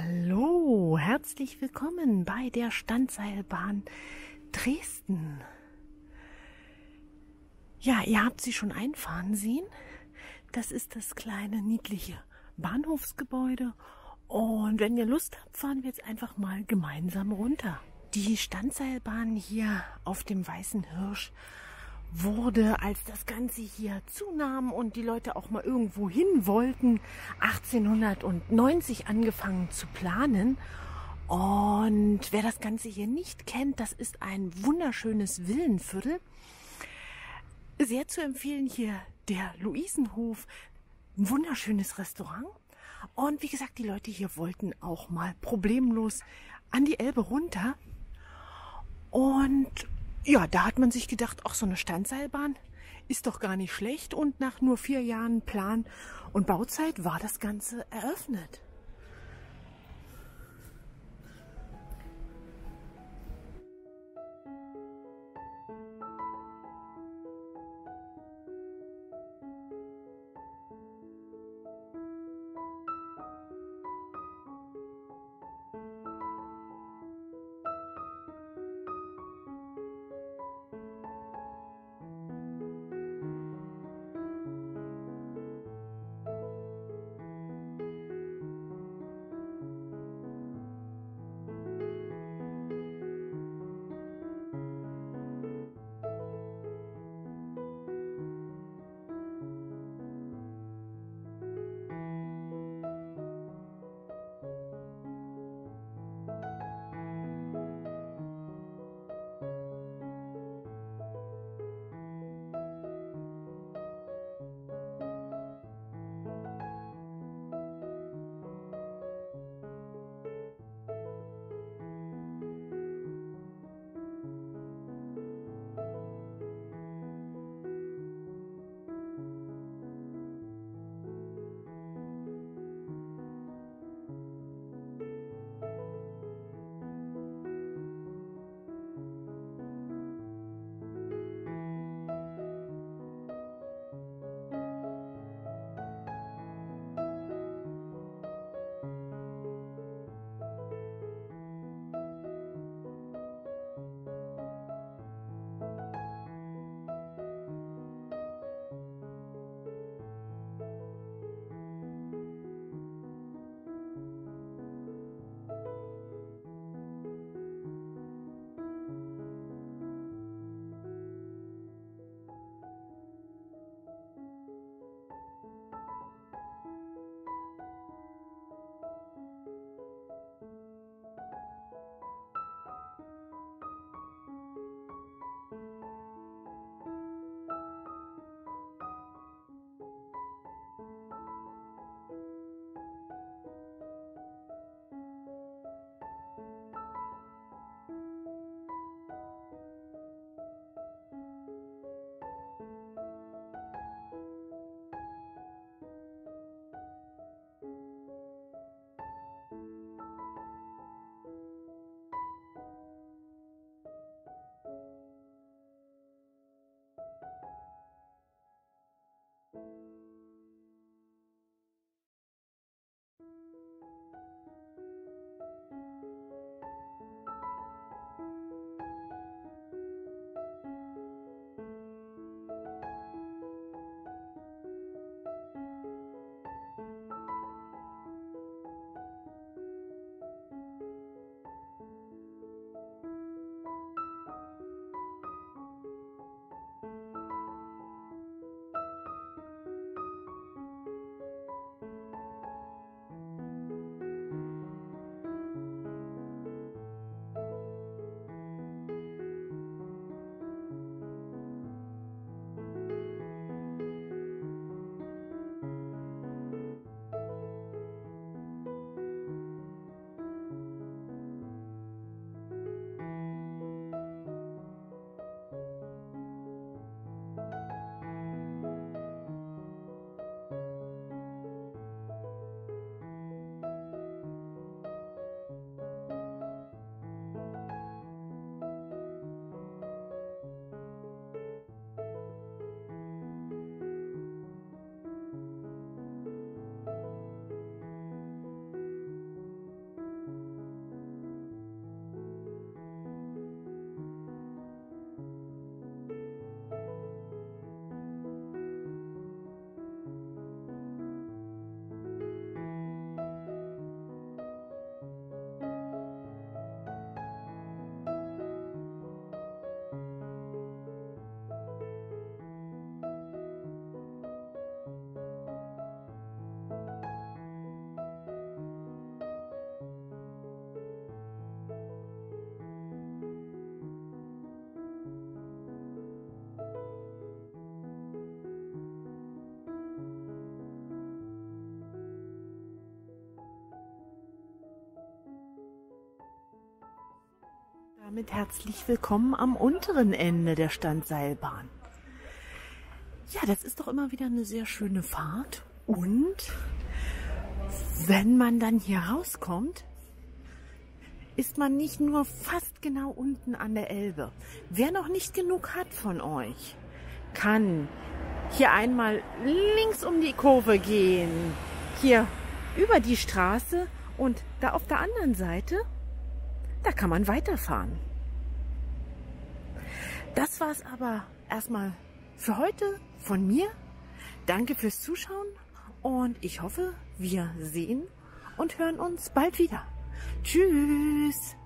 Hallo, herzlich willkommen bei der Standseilbahn Dresden. Ja, ihr habt sie schon einfahren sehen. Das ist das kleine, niedliche Bahnhofsgebäude. Und wenn ihr Lust habt, fahren wir jetzt einfach mal gemeinsam runter. Die Standseilbahn hier auf dem Weißen Hirsch wurde, als das Ganze hier zunahm und die Leute auch mal irgendwo hin wollten, 1890 angefangen zu planen. Und wer das Ganze hier nicht kennt, das ist ein wunderschönes Villenviertel. Sehr zu empfehlen hier der Luisenhof, ein wunderschönes Restaurant. Und wie gesagt, die Leute hier wollten auch mal problemlos an die Elbe runter. Und ja, da hat man sich gedacht, ach, so eine Standseilbahn ist doch gar nicht schlecht. Und nach nur 4 Jahren Plan- und Bauzeit war das Ganze eröffnet. damit herzlich willkommen am unteren Ende der Standseilbahn. Ja, das ist doch immer wieder eine sehr schöne Fahrt. Und wenn man dann hier rauskommt, ist man nicht nur fast genau unten an der Elbe. Wer noch nicht genug hat von euch, kann hier einmal links um die Kurve gehen, hier über die Straße und da auf der anderen Seite, da kann man weiterfahren. Das war's aber erstmal für heute von mir. Danke fürs Zuschauen und ich hoffe, wir sehen und hören uns bald wieder. Tschüss!